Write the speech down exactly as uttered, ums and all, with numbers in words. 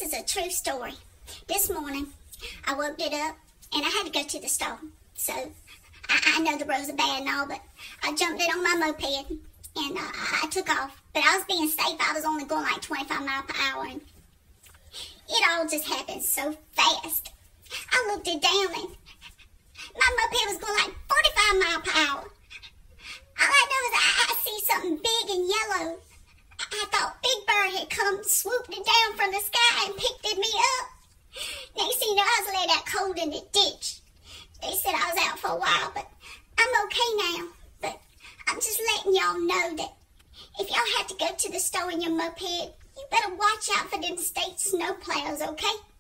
is a true story. This morning, I woke it up, and I had to go to the store. So, I, I know the roads are bad and all, but I jumped in on my moped, and uh, I took off. But I was being safe. I was only going like twenty-five miles per hour, and it all just happened so fast. I looked it down, and my moped was going like forty-five miles per hour. All I know is I, I see something big and yellow. I thought Big Bird had come, swooped it down from the sky and picked it me up. Next thing you know, I was laid out cold in the ditch. They said I was out for a while, but I'm okay now. But I'm just letting y'all know that if y'all have to go to the store in your moped, you better watch out for them state snowplows, okay?